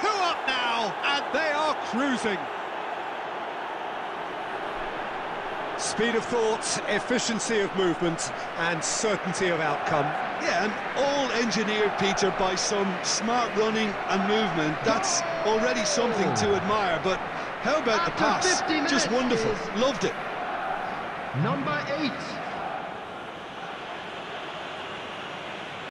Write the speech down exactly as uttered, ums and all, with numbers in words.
Two up now, and they are cruising. Speed of thought, efficiency of movement, and certainty of outcome. Yeah, and all engineered, Peter, by some smart running and movement. That's already something to admire, but how about the pass? Just wonderful. Loved it. Number eight.